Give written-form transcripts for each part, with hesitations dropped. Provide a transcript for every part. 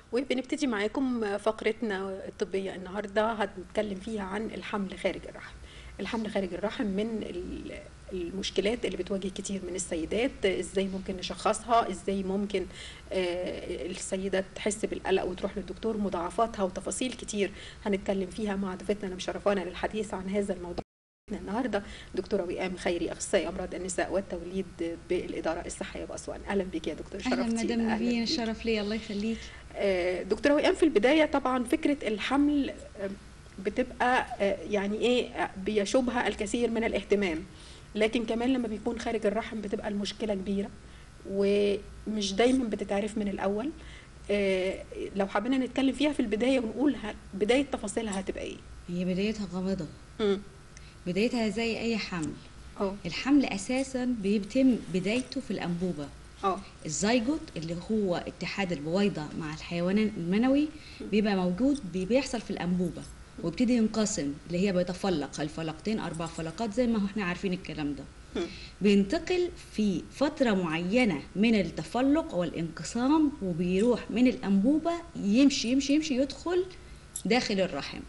وبنبتدي معاكم فقرتنا الطبية النهاردة هنتكلم فيها عن الحمل خارج الرحم. الحمل خارج الرحم من المشكلات اللي بتواجه كتير من السيدات. ازاي ممكن نشخصها، ازاي ممكن السيدة تحس بالقلق وتروح للدكتور، مضاعفاتها وتفاصيل كتير هنتكلم فيها مع ضيفتنا اللي مشرفانا للحديث عن هذا الموضوع النهارده دكتوره وئام خيري، اخصائي امراض النساء والتوليد بالاداره الصحيه باسوان. اهلا بك يا دكتور، اهلا شرفتينا. مدام نبيين، الشرف لي، الله يخليك. دكتوره وئام، في البدايه طبعا فكره الحمل بتبقى يعني ايه، بيشوبها الكثير من الاهتمام، لكن كمان لما بيكون خارج الرحم بتبقى المشكله كبيره ومش دايما بتتعرف من الاول. لو حابين نتكلم فيها في البدايه ونقول بدايه تفاصيلها هتبقى ايه؟ هي بدايتها غامضه. بدايتها زي اي حمل. الحمل اساسا بيتم بدايته في الانبوبه. الزيجوت اللي هو اتحاد البويضه مع الحيوان المنوي بيبقى موجود، بيحصل في الانبوبه ويبتدي ينقسم، اللي هي بيتفلق الفلقتين 4 فلقات زي ما احنا عارفين الكلام ده. بينتقل في فترة معينة من التفلق والانقسام وبيروح من الأنبوبة يمشي يمشي يمشي يدخل داخل الرحم.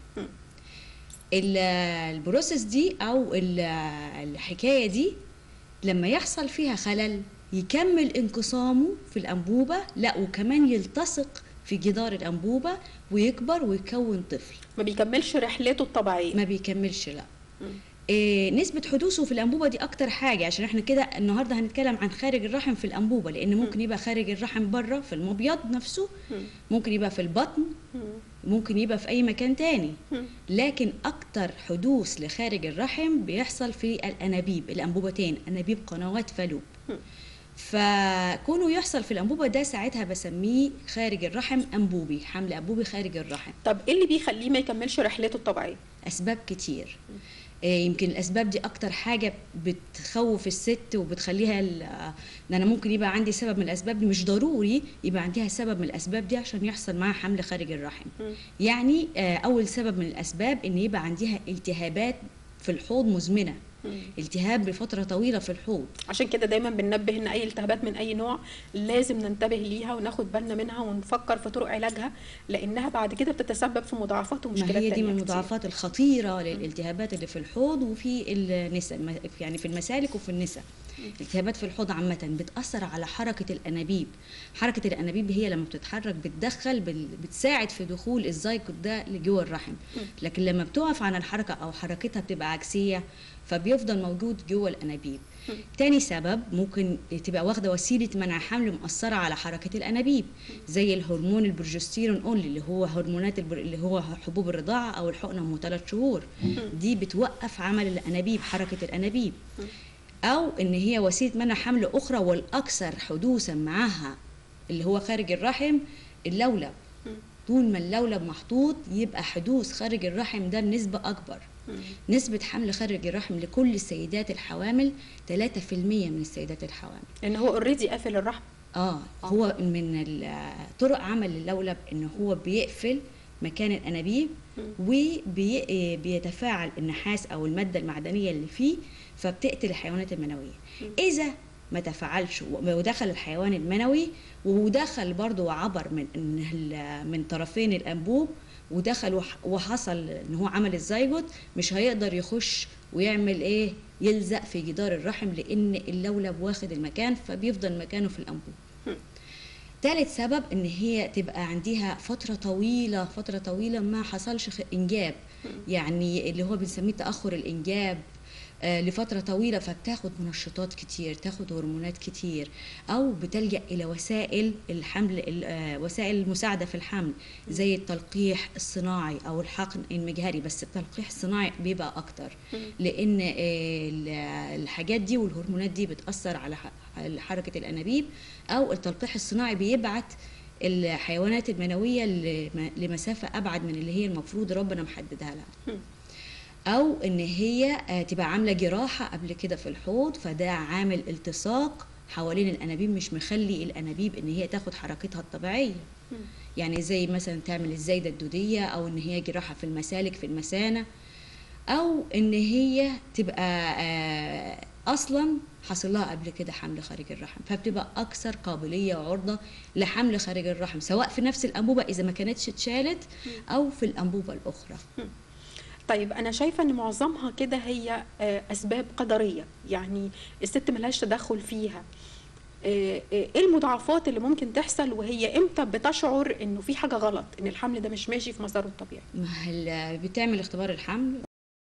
البروسيس دي أو الحكاية دي لما يحصل فيها خلل يكمل انقسامه في الأنبوبة، لا وكمان يلتصق في جدار الأنبوبة ويكبر ويكون طفل. ما بيكملش رحلته الطبيعية، ما بيكملش، لا. نسبة حدوثه في الأنبوبة دي أكتر حاجة، عشان احنا كده النهاردة هنتكلم عن خارج الرحم في الأنبوبة، لأن ممكن يبقى خارج الرحم بره في المبيض نفسه، ممكن يبقى في البطن، ممكن يبقى في أي مكان تاني، لكن أكتر حدوث لخارج الرحم بيحصل في الأنابيب، الأنبوبتين، أنابيب قنوات فالوب. فكونه يحصل في الأنبوبة ده ساعتها بسميه خارج الرحم أنبوبي، حمل أنبوبي خارج الرحم. طب إيه اللي بيخليه ما يكملش رحلته الطبيعية؟ أسباب كتير. يمكن الاسباب دي اكتر حاجه بتخوف الست وبتخليها ان انا ممكن يبقى عندي سبب من الاسباب دي، مش ضروري يبقى عندها سبب من الاسباب دي عشان يحصل معاها حمل خارج الرحم. يعني اول سبب من الاسباب ان يبقى عندها التهابات في الحوض مزمنه، التهاب لفتره طويله في الحوض. عشان كده دايما بننبه ان اي التهابات من اي نوع لازم ننتبه ليها وناخد بالنا منها ونفكر في طرق علاجها، لانها بعد كده بتتسبب في مضاعفات ومشكلات تانية. ما هي دي من المضاعفات الخطيره للالتهابات اللي في الحوض وفي النساء، يعني في المسالك وفي النساء. الالتهابات في الحوض عامه بتاثر على حركه الانابيب. حركه الانابيب هي لما بتتحرك بتدخل بتساعد في دخول الزيجوت ده لجوه الرحم، لكن لما بتقف عن الحركه او حركتها بتبقى عكسيه فبيفضل موجود جوه الانابيب. تاني سبب ممكن تبقى واخده وسيله منع حمل مؤثره على حركه الانابيب، زي الهرمون البروجستيرون اونلي اللي هو هرمونات اللي هو حبوب الرضاعه او الحقنه ام 3 شهور. دي بتوقف عمل الانابيب، حركه الانابيب. او ان هي وسيله منع حمل اخرى والاكثر حدوثا معها اللي هو خارج الرحم، اللولب. طول ما اللولب محطوط يبقى حدوث خارج الرحم ده بنسبه اكبر. نسبة حمل خارج الرحم لكل السيدات الحوامل 3% من السيدات الحوامل. ان هو اوريدي قافل الرحم. هو من طرق عمل اللولب ان هو بيقفل مكان الانابيب وبيتفاعل النحاس او المادة المعدنية اللي فيه فبتقتل الحيوانات المنوية. اذا ما تفاعلش ودخل الحيوان المنوي ودخل برضه وعبر من طرفين الانبوب ودخل وحصل ان هو عمل الزيجوت، مش هيقدر يخش ويعمل ايه، يلزق في جدار الرحم، لان اللولب واخد المكان فبيفضل مكانه في الانبوب. ثالث سبب ان هي تبقى عندها فتره طويله ما حصلش انجاب، يعني اللي هو بنسميه تاخر الانجاب لفترة طويلة، فبتاخد منشطات كتير، تاخد هرمونات كتير، أو بتلجأ إلى وسائل الحمل، وسائل المساعدة في الحمل زي التلقيح الصناعي أو الحقن المجهري، بس التلقيح الصناعي بيبقى أكتر لأن الحاجات دي والهرمونات دي بتأثر على حركة الأنابيب، أو التلقيح الصناعي بيبعت الحيوانات المنوية لمسافة أبعد من اللي هي المفروض ربنا محددها لها. او ان هي تبقى عامله جراحه قبل كده في الحوض، فده عامل التصاق حوالين الانابيب مش مخلي الانابيب ان هي تاخد حركتها الطبيعيه. يعني زي مثلا تعمل الزايده الدوديه، او ان هي جراحه في المسالك في المثانه، او ان هي تبقى اصلا حصل لها قبل كده حمل خارج الرحم، فبتبقى اكثر قابليه وعرضه لحمل خارج الرحم، سواء في نفس الانبوبه اذا ما كانتش اتشالت او في الانبوبه الاخرى. طيب انا شايفه ان معظمها كده هي اسباب قدريه، يعني الست ملهاش تدخل فيها. ايه المضاعفات اللي ممكن تحصل، وهي امتى بتشعر انه في حاجه غلط، ان الحمل ده مش ماشي في مساره الطبيعي؟ بتعمل اختبار الحمل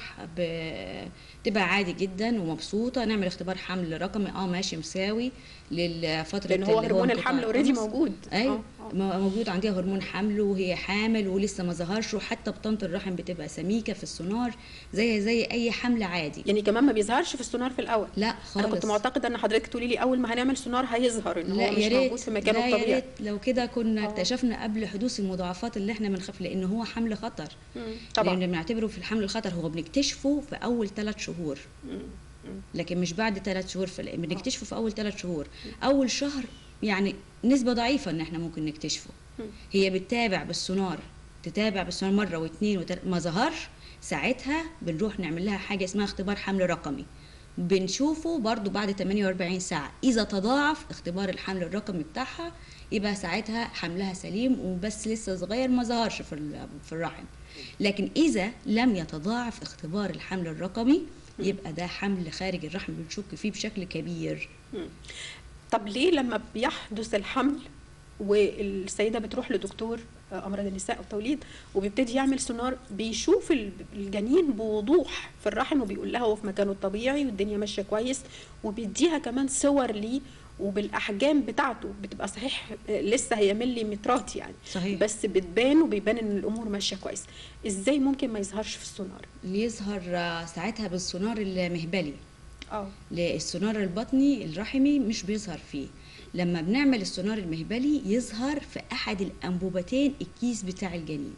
بتبقى عادي جدا ومبسوطه، نعمل اختبار حمل رقمي ماشي مساوي للفتره لان هو هرمون الحمل اوريدي موجود. ايوه موجود عندها هرمون حمل وهي حامل ولسه ما ظهرش، وحتى بطانه الرحم بتبقى سميكه في السونار زي اي حمل عادي. يعني كمان ما بيظهرش في السونار في الاول؟ لا خالص. انا كنت معتقده ان حضرتك تقولي لي اول ما هنعمل سونار هيظهر ان هو مش موجود في مكانه الطبيعي. يا ريت لو كده كنا اكتشفنا قبل حدوث المضاعفات اللي احنا بنخاف، لان هو حمل خطر. طبعا لان بنعتبره في الحمل الخطر هو بنكتشفه في اول 3 شهور، لكن مش بعد 3 شهور، بنكتشفه في اول 3 شهور. اول شهر يعني نسبه ضعيفه ان احنا ممكن نكتشفه. هي بتتابع بالسونار مره واثنين وثلاثه، ما ظهرش، ساعتها بنروح نعمل لها حاجه اسمها اختبار حمل رقمي، بنشوفه برضو بعد 48 ساعه. اذا تضاعف اختبار الحمل الرقمي بتاعها يبقى ساعتها حملها سليم وبس لسه صغير ما ظهرش في الرحم. لكن اذا لم يتضاعف اختبار الحمل الرقمي يبقى ده حمل خارج الرحم، بنشك فيه بشكل كبير. طب ليه لما بيحدث الحمل والسيده بتروح لدكتور امراض النساء والتوليد وبيبتدي يعمل سونار، بيشوف الجنين بوضوح في الرحم وبيقول لها هو في مكانه الطبيعي والدنيا ماشيه كويس، وبيديها كمان صور ليه وبالاحجام بتاعته، بتبقى صحيح لسه هي مليمترات يعني صحيح، بس بتبان وبيبان ان الامور ماشيه كويس. ازاي ممكن ما يظهرش في السونار؟ اللي يظهر ساعتها بالسونار المهبلي. السونار البطني الرحمي مش بيظهر فيه. لما بنعمل السونار المهبلي يظهر في احد الانبوبتين الكيس بتاع الجنين.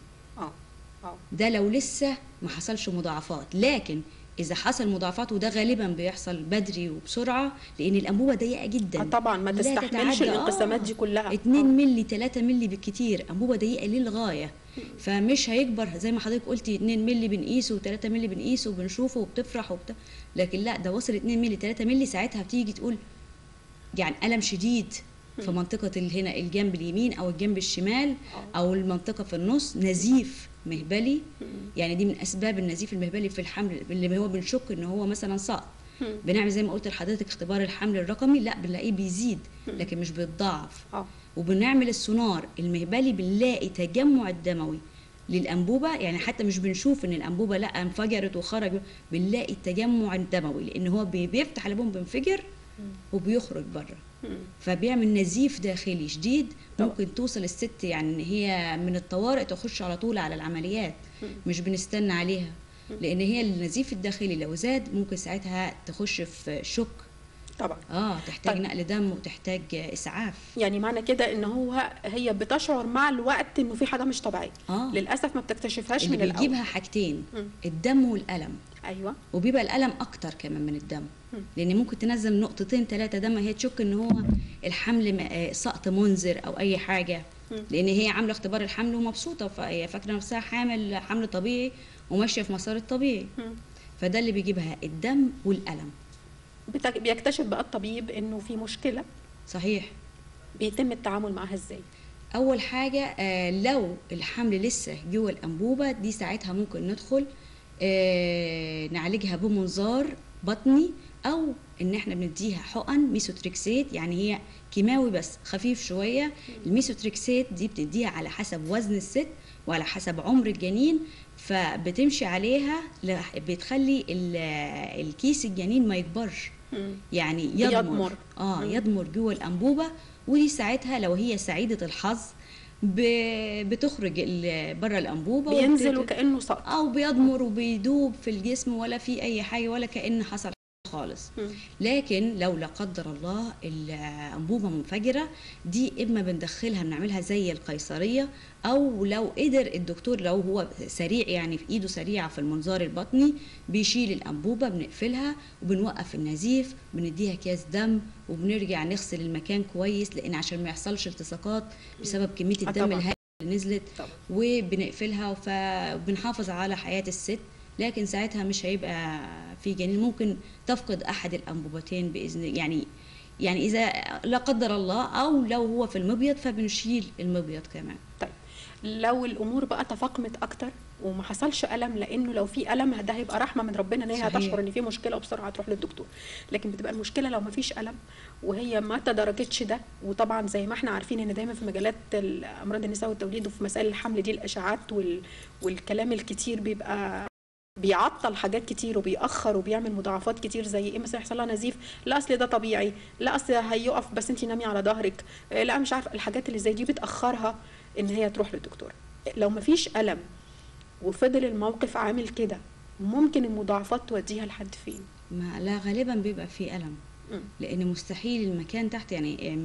ده لو لسه ما حصلش مضاعفات. لكن اذا حصل مضاعفات، وده غالبا بيحصل بدري وبسرعه لان الانبوبه ضيقه جدا، طبعا ما تستحملش الانقسامات دي كلها. 2 مللي 3 مللي بالكتير، انبوبه ضيقه للغايه، فمش هيكبر زي ما حضرتك قلتي 2 مللي بنقيسه و3 مللي بنقيسه وبنشوفه وبتفرح لكن لا، ده وصل 2 مللي 3 مللي، ساعتها بتيجي تقول يعني ألم شديد في منطقة هنا الجنب اليمين أو الجنب الشمال أو المنطقة في النص، نزيف مهبلي. يعني دي من أسباب النزيف المهبلي في الحمل اللي هو بنشك إن هو مثلا سقط. بنعمل زي ما قلت لحضرتك اختبار الحمل الرقمي، لا بنلاقيه بيزيد لكن مش بيتضاعف. وبنعمل السونار المهبلي بنلاقي تجمع الدموي للأنبوبة، يعني حتى مش بنشوف إن الأنبوبة لا انفجرت وخرج، بنلاقي التجمع الدموي لأن هو بيفتح الأنبوبة بينفجر وبيخرج بره، فبيعمل نزيف داخلي شديد. ممكن توصل الست يعني ان هي من الطوارئ تخش على طول على العمليات، مش بنستنى عليها، لان هي النزيف الداخلي لو زاد ممكن ساعتها تخش في شك طبعا. تحتاج نقل دم وتحتاج اسعاف. يعني معنى كده ان هي بتشعر مع الوقت انه في حاجه مش طبيعيه. للاسف ما بتكتشفهاش من الاول. اللي بيجيبها حاجتين، الدم والالم. ايوه، وبيبقى الالم اكتر كمان من الدم، لان ممكن تنزل 2 3 دم هي تشك ان هو الحمل سقط منذر او اي حاجه، لان هي عامله اختبار الحمل ومبسوطه، فهي فاكره نفسها حمل طبيعي وماشيه في مسار الطبيعي. فده اللي بيجيبها الدم والالم. بيكتشف بقى الطبيب انه في مشكله. صحيح. بيتم التعامل معها ازاي؟ اول حاجه لو الحمل لسه جوه الانبوبه دي، ساعتها ممكن ندخل نعالجها بمنظار بطني، او ان احنا بنديها حقن ميثوتريكسات، يعني هي كيماوي بس خفيف شويه. الميثوتريكسات دي بتديها على حسب وزن الست وعلى حسب عمر الجنين، فبتمشي عليها بتخلي الكيس الجنين ما يكبرش، يعني يضمر يضمر جوه الانبوبه. ودي ساعتها لو هي سعيده الحظ بتخرج بره الانبوبه، بينزل وكانه سقط، او بيضمر وبيدوب في الجسم ولا في اي حاجه ولا كأن حصل خالص. لكن لو لا قدر الله الانبوبه منفجره، دي اما بندخلها بنعملها زي القيصريه، او لو قدر الدكتور لو هو سريع يعني في ايده سريعه في المنظار البطني بيشيل الانبوبه، بنقفلها وبنوقف النزيف، بنديها اكياس دم وبنرجع نغسل المكان كويس، لان عشان ما يحصلش التصاقات بسبب كميه الدم الهائله اللي نزلت. وبنقفلها وبنحافظ على حياه الست لكن ساعتها مش هيبقى في جنين، ممكن تفقد احد الانبوبتين باذن، يعني اذا لا قدر الله، او لو هو في المبيض فبنشيل المبيض كمان. طيب لو الامور بقى تفاقمت اكتر وما حصلش الم، لانه لو في الم ده هيبقى رحمه من ربنا ان هي صحيح. هتشعر ان في مشكله وبسرعه تروح للدكتور، لكن بتبقى المشكله لو ما فيش الم وهي ما تدرجتش ده. وطبعا زي ما احنا عارفين ان دايما في مجالات امراض النساء والتوليد وفي مسائل الحمل دي الاشاعات والكلام الكتير بيبقى بيعطل حاجات كتير وبيأخر وبيعمل مضاعفات كتير. زي ايه مثلا؟ يحصل لها نزيف، لا اصل ده طبيعي، لا اصل هيقف بس انت نامي على ظهرك، لا مش عارفه. الحاجات اللي زي دي بتأخرها ان هي تروح للدكتور. لو مفيش ألم وفضل الموقف عامل كده، ممكن المضاعفات توديها لحد فين؟ ما لا، غالبا بيبقى في الم، لان مستحيل المكان تحت، يعني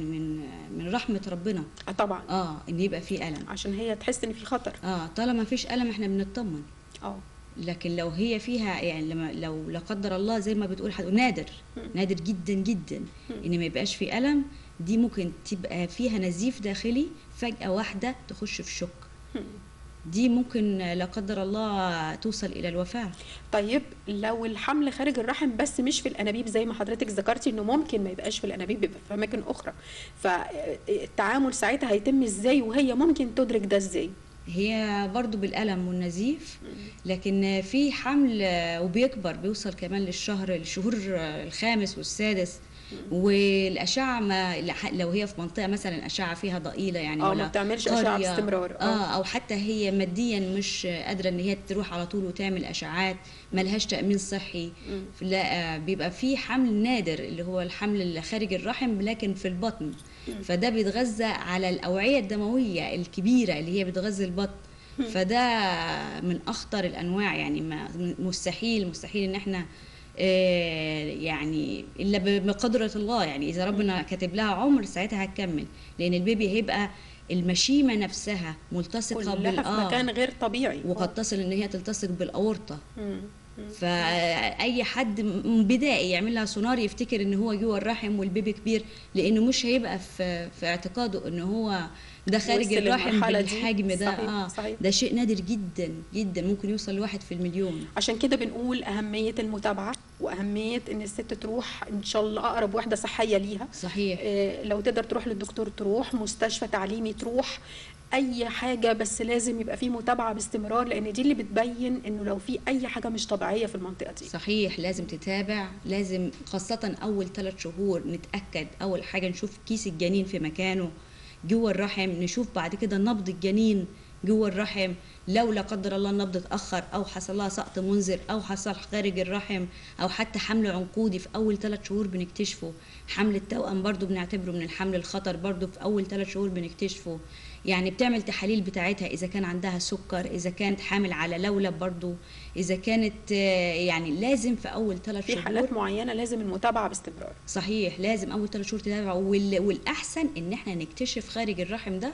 من رحمه ربنا طبعا ان يبقى في الم، عشان هي تحس ان في خطر. طالما مفيش الم احنا بنطمن. اه لكن لو هي فيها، يعني لو لا قدر الله زي ما بتقول نادر نادر جدا جدا ان ما يبقاش في الم، دي ممكن تبقى فيها نزيف داخلي فجأة واحدة تخش في شك، دي ممكن لا قدر الله توصل الى الوفاة. طيب لو الحمل خارج الرحم بس مش في الانابيب زي ما حضرتك ذكرتي انه ممكن ما يبقاش في الانابيب، بيبقى في اماكن اخرى، فالتعامل ساعتها هيتم ازاي وهي ممكن تدرك ده ازاي؟ هي برضو بالألم والنزيف، لكن في حمل وبيكبر، بيوصل كمان الشهور الخامس والسادس، والأشعة لو هي في منطقة مثلا أشعة فيها ضئيلة، يعني ولا ما بتعملش أشعة باستمرار، أو حتى هي ماديا مش قادرة إن هي تروح على طول وتعمل أشعات، ملهاش تأمين صحي، لا بيبقى في حمل نادر اللي هو الحمل اللي خارج الرحم لكن في البطن، فده بيتغذى على الأوعية الدموية الكبيرة اللي هي بتغذي البطن، فده من أخطر الأنواع. يعني مستحيل إن احنا يعني إلا بقدرة الله، يعني إذا ربنا كاتب لها عمر ساعتها هتكمل، لأن البيبي هيبقى المشيمة نفسها ملتصقة في مكان غير طبيعي، وقد تصل إن هي تلتصق بالأورطة. فأي حد بدائي يعمل لها سونار يفتكر إن هو جوه الرحم والبيبي كبير، لأنه مش هيبقى في اعتقاده إن هو ده خارج الرحم بالحجم ده. صحيح. ده شيء نادر جدا جدا، ممكن يوصل لواحد في المليون. عشان كده بنقول أهمية المتابعة وأهمية إن الست تروح إن شاء الله أقرب وحدة صحية ليها. صحيح. لو تقدر تروح للدكتور تروح، مستشفى تعليمي تروح، أي حاجة، بس لازم يبقى في متابعة باستمرار، لأن دي اللي بتبين إنه لو في أي حاجة مش طبيعية في المنطقة دي. صحيح، لازم تتابع، لازم خاصة أول 3 شهور نتأكد. أول حاجة نشوف كيس الجنين في مكانه جوه الرحم، نشوف بعد كده نبض الجنين جوه الرحم، لو لا قدر الله النبض اتأخر أو حصل لها سقط منذر أو حصل خارج الرحم أو حتى حمل عنقودي في أول 3 شهور بنكتشفه. حمل التوأم برضو بنعتبره من الحمل الخطر، برضو في أول 3 شهور بنكتشفه. يعني بتعمل تحاليل بتاعتها إذا كان عندها سكر، إذا كانت حامل على لولب، برضو إذا كانت يعني لازم في أول 3 شهور. في حالات معينة لازم المتابعة باستمرار. صحيح، لازم أول 3 شهور تتابع، والأحسن إن احنا نكتشف خارج الرحم ده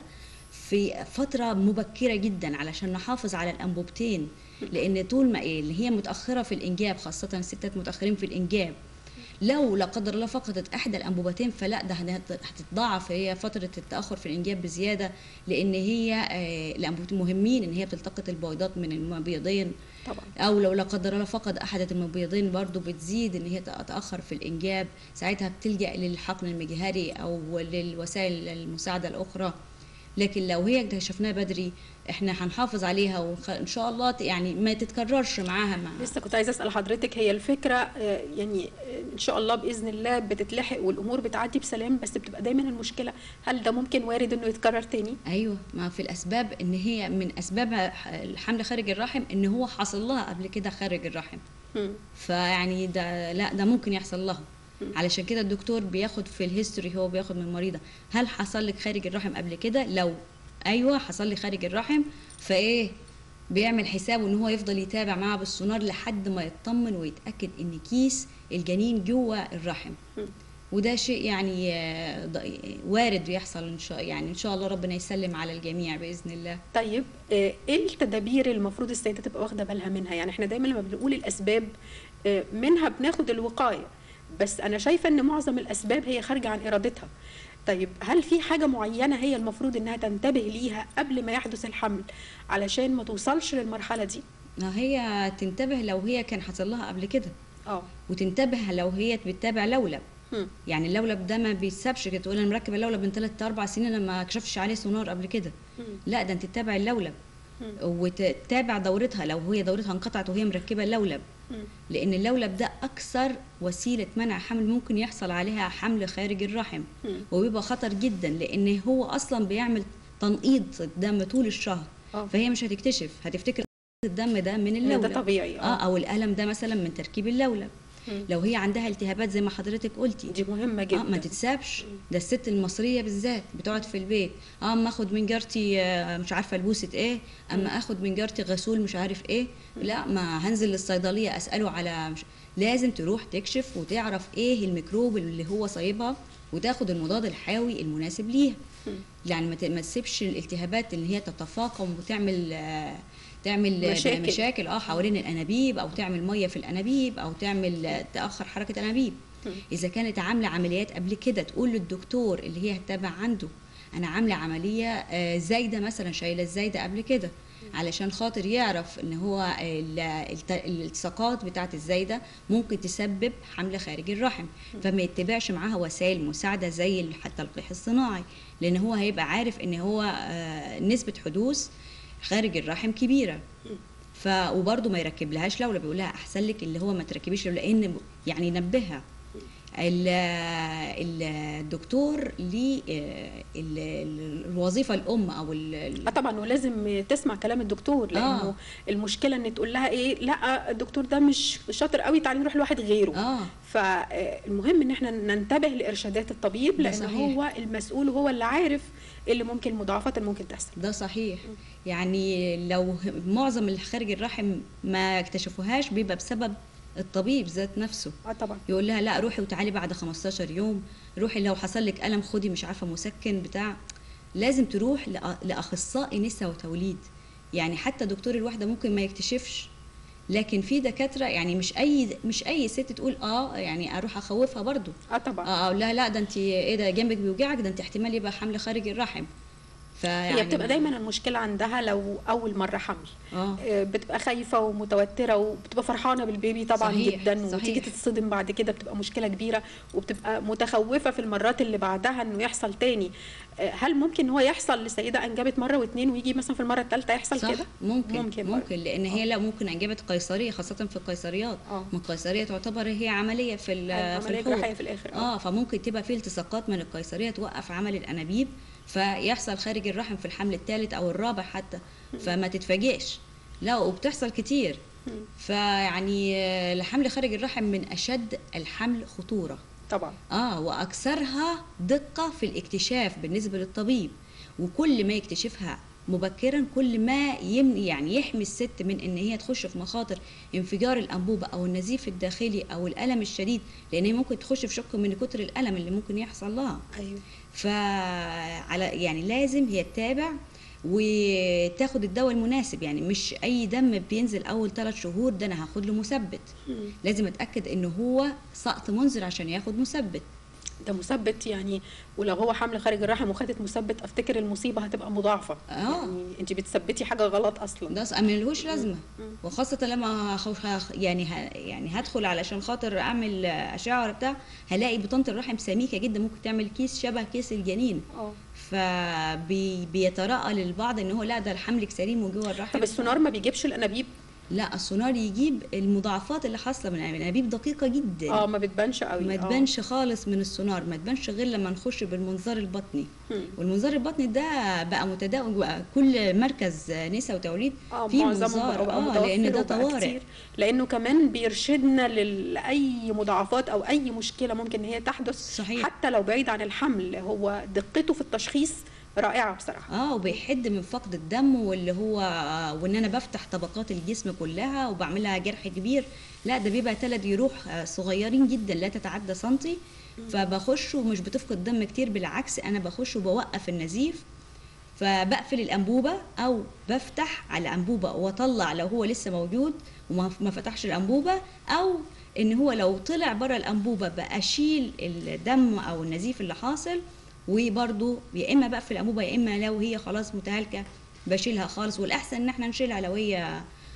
في فترة مبكرة جدا علشان نحافظ على الأنبوبتين، لأن طول ما اللي هي متأخرة في الإنجاب، خاصة الستات متأخرين في الإنجاب، لو لا قدر الله فقدت احدى الانبوبتين فلا، ده هتتضاعف هي فتره التاخر في الانجاب بزياده، لان هي الانبوبتين مهمين ان هي بتلتقط البويضات من المبيضين طبعا. او لو لا قدر الله فقد احد المبيضين برضو بتزيد ان هي تتاخر في الانجاب، ساعتها بتلجا للحقن المجهري او للوسائل المساعده الاخرى. لكن لو هي اكتشفناها بدري احنا هنحافظ عليها وان شاء الله يعني ما تتكررش معاها. لسه كنت عايزه اسال حضرتك، هي الفكره يعني ان شاء الله باذن الله بتتلحق والامور بتعدي بسلام، بس بتبقى دايما المشكله هل ده ممكن وارد انه يتكرر تاني؟ ايوه، ما في الاسباب ان هي من اسباب الحمل خارج الرحم ان هو حصل لها قبل كده خارج الرحم. فيعني ده لا، ده ممكن يحصل لها. علشان كده الدكتور بياخد في الهيستوري، هو بياخد من المريضه هل حصل لك خارج الرحم قبل كده؟ لو ايوه حصل لي خارج الرحم، فايه بيعمل حسابه ان هو يفضل يتابع معاها بالسونار لحد ما يطمن ويتاكد ان كيس الجنين جوه الرحم. وده شيء يعني وارد يحصل ان شاء الله ربنا يسلم على الجميع باذن الله. طيب ايه التدابير المفروض السيده تبقى واخده بالها منها؟ يعني احنا دايما لما بنقول الاسباب منها بناخد الوقايه، بس أنا شايفة إن معظم الأسباب هي خارجة عن إرادتها. طيب هل في حاجة معينة هي المفروض إنها تنتبه ليها قبل ما يحدث الحمل علشان ما توصلش للمرحلة دي؟ ما هي تنتبه لو هي كان حصل لها قبل كده، اه. وتنتبه لو هي بتتابع لولب. مم. يعني اللولب ده ما بيتسابش كده تقول انا مركب اللولب من 3 4 سنين انا ما كشفتش عليه سونار قبل كده. مم. لا، ده انت تتابع اللولب مم. وتتابع دورتها لو هي دورتها انقطعت وهي مركبه اللولب، مم. لان اللولب ده اكثر وسيله منع حمل ممكن يحصل عليها حمل خارج الرحم، مم. وبيبقى خطر جدا لان هو اصلا بيعمل تنقيط الدم طول الشهر. فهي مش هتكتشف، هتفتكر الدم ده من اللولب، ده طبيعي. او الالم ده مثلا من تركيب اللولب. لو هي عندها التهابات زي ما حضرتك قلتي دي مهمه جدا. ما تتسابش. ده الست المصريه بالذات بتقعد في البيت، اما اخد من جارتي مش عارفه لبوسه ايه، اما اخد من جارتي غسول مش عارف ايه. لا، ما هنزل للصيدليه اساله على لازم تروح تكشف وتعرف ايه الميكروب اللي هو صايبها وتاخد المضاد الحيوي المناسب ليها. يعني ما تسيبش الالتهابات اللي هي تتفاقم وتعمل تعمل مشاكل حوالين الانابيب، او تعمل ميه في الانابيب، او تعمل تاخر حركه الانابيب. اذا كانت عامله عمليات قبل كده تقول للدكتور اللي هي هتتابع عنده انا عامله عمليه زايده مثلا، شايله الزايده قبل كده، علشان خاطر يعرف ان هو الالتصاقات بتاعه الزايده ممكن تسبب حمل خارج الرحم. فما يتبعش معاها وسائل مساعده زي التلقيح الصناعي، لان هو هيبقى عارف ان هو نسبه حدوث خارج الرحم كبيره. وبرضه ما يركب لهاش لولب، بيقول لها احسن لك اللي هو ما تركبيش لولب، لان يعني نبهها الدكتور ليه الوظيفه الام او طبعا، ولازم تسمع كلام الدكتور، لانه المشكله ان تقول لها ايه، لا الدكتور ده مش شاطر قوي، تعالي نروح لواحد غيره. فالمهم ان احنا ننتبه لارشادات الطبيب، لان هو المسؤول وهو اللي عارف اللي ممكن المضاعفات اللي ممكن تحصل. ده صحيح. يعني لو معظم اللي خارج الرحم ما اكتشفوهاش بيبقى بسبب الطبيب ذات نفسه. طبعا. يقول لها لا روحي وتعالي بعد 15 يوم، روحي لو حصل لك الم خدي مش عارفه مسكن بتاع. لازم تروح لاخصائي نساء وتوليد. يعني حتى دكتور الوحده ممكن ما يكتشفش، لكن في دكاتره، يعني مش اي ست تقول يعني اروح اخوفها برضو. طبعا. اقول لها لا ده انت ايه ده جنبك بيوجعك، ده انت احتمال يبقى حمل خارج الرحم. هي بتبقى دايما المشكله عندها لو اول مره حمل، بتبقى خايفه ومتوتره، وبتبقى فرحانه بالبيبي طبعا جدا، وتيجي تتصدم بعد كده بتبقى مشكله كبيره، وبتبقى متخوفه في المرات اللي بعدها انه يحصل تاني. هل ممكن هو يحصل لسيده انجبت مره واثنين ويجي مثلا في المره الثالثه يحصل كده؟ ممكن لان هي لا ممكن انجبت قيصريه، خاصه في القيصريات. من القيصريه تعتبر هي عمليه في الحوض في الاخر. فممكن تبقى في التصاقات من القيصريه توقف عمل الانابيب، فيحصل خارج الرحم في الحمل الثالث او الرابع حتى. فما تتفاجئش، لا وبتحصل كتير. فيعني الحمل خارج الرحم من اشد الحمل خطوره طبعا. واكثرها دقه في الاكتشاف بالنسبه للطبيب، وكل ما يكتشفها مبكرا كل ما يعني يحمي الست من ان هي تخش في مخاطر انفجار الانبوبه او النزيف الداخلي او الالم الشديد، لان هي ممكن تخش في شق من كتر الالم اللي ممكن يحصل لها. ايوه. يعني لازم هي تتابع وتاخد الدواء المناسب. يعني مش اي دم بينزل اول 3 شهور ده انا هاخد له مثبت. لازم اتاكد ان هو سقط منزل عشان ياخد مثبت. ده مثبت يعني، ولو هو حمل خارج الرحم وخدت مثبت افتكر المصيبه هتبقى مضاعفه. يعني انت بتثبتي حاجه غلط اصلا، ده ملهوش لازمه. وخاصه لما يعني هدخل علشان خاطر اعمل اشعه ولا بتاع، هلاقي بطانه الرحم سميكه جدا، ممكن تعمل كيس شبه كيس الجنين. فبيتراءى للبعض ان هو لا ده حملك سليم وجوه الرحم. طب السونار ما بيجيبش الانابيب؟ لا، السونار يجيب المضاعفات اللي حاصله من الانابيب دقيقه جدا. ما بتبانش قوي. ما تبانش خالص من السونار، ما تبانش غير لما نخش بالمنظار البطني. والمنظار البطني ده بقى متداول، بقى كل مركز نساء وتوليد فيه منظار. لان ده طوارئ، لانه كمان بيرشدنا لاي مضاعفات او اي مشكله ممكن هي تحدث. صحيح. حتى لو بعيد عن الحمل، هو دقته في التشخيص رائعه بصراحه. وبيحد من فقد الدم، واللي هو وان انا بفتح طبقات الجسم كلها وبعملها جرح كبير. لا، ده بيبقى 3 جروح صغيرين جدا لا تتعدى سنتي. فبخش ومش بتفقد دم كتير، بالعكس انا بخش وبوقف النزيف، فبقفل الانبوبه او بفتح على انبوبه واطلع لو هو لسه موجود وما فتحش الانبوبه، او ان هو لو طلع بره الانبوبه باشيل الدم او النزيف اللي حاصل. وبرده يا اما بقفل الانبوبه، يا اما لو هي خلاص متهالكه بشيلها خالص. والاحسن ان احنا نشيلها لو هي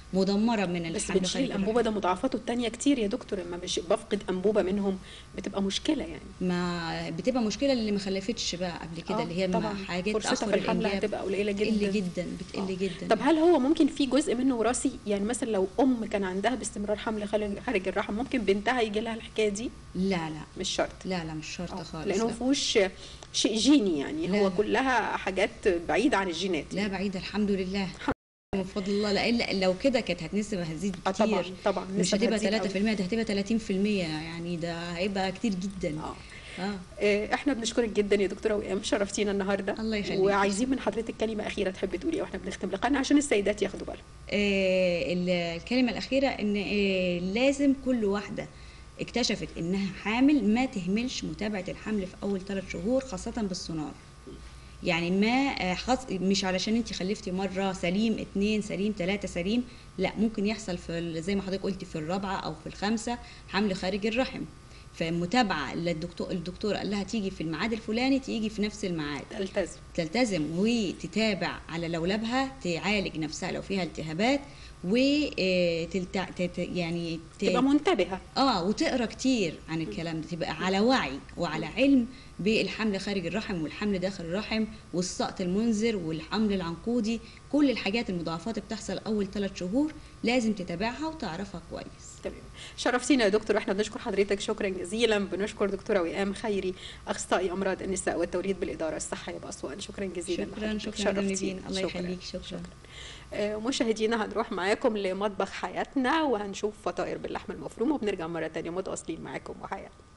مدمره من بس الحمل بتشيل خارج الانبوبه، الرحم. ده مضاعفاته التانية كتير يا دكتور، اما مش بفقد انبوبه منهم بتبقى مشكله يعني. ما بتبقى مشكله اللي ما خلفتش بقى قبل كده، اللي هي طبعا حاجات فرصتها تاخر في الحمل الانجاب هتبقى قليله بتقل جدا. جدا، بتقل جدا. طب هل هو ممكن في جزء منه وراثي؟ يعني مثلا لو ام كان عندها باستمرار حمل خارج الرحم، ممكن بنتها يجي لها الحكايه دي؟ لا لا مش شرط. لا مش شرط خالص. لانه لا. مفيهوش شيء جيني يعني، لا هو لا. كلها حاجات بعيده عن الجينات لا يعني. بعيدة الحمد لله، من فضل الله. لأن لو كده كانت النسبة هتزيد طبعا كتير. طبعا مش النسب هتبقى هتزيد 3%، قوي. ده هتبقى 30%، يعني ده هيبقى كتير جدا. احنا بنشكرك جدا يا دكتوره وئام، شرفتينا النهارده. الله يخليك. وعايزين من حضرتك كلمه اخيره تحبي تقوليها واحنا بنختم لقائنا عشان السيدات ياخدوا بالهم. الكلمة الأخيرة إن لازم كل واحدة اكتشفت إنها حامل ما تهملش متابعة الحمل في أول 3 شهور، خاصة بالسونار. يعني ما مش علشان انت خلفتي مره سليم، 2 سليم، 3 سليم، لا، ممكن يحصل في زي ما حضرتك قلتي في الرابعه او في الخامسه حمل خارج الرحم. فمتابعه الدكتور قال لها تيجي في الميعاد الفلاني، تيجي في نفس الميعاد، تلتزم وتتابع على لولبها، تعالج نفسها لو فيها التهابات، و يعني تبقى منتبهه. وتقرا كتير عن الكلام ده، تبقى على وعي وعلى علم بالحمل خارج الرحم والحمل داخل الرحم والسقط المنذر والحمل العنقودي. كل الحاجات المضاعفات بتحصل اول 3 شهور لازم تتابعها وتعرفها كويس. تمام. شرفتينا يا دكتور، احنا بنشكر حضرتك شكرا جزيلا. بنشكر دكتوره وئام خيري، اخصائي امراض النساء والتوليد بالاداره الصحيه باسوان. شكرا جزيلا. شكرا الله يخليك. شكرا. مشاهدينا هنروح معاكم لمطبخ حياتنا وهنشوف فطائر باللحمه المفرومه، وبنرجع مره ثانيه متواصلين معاكم وحياتنا.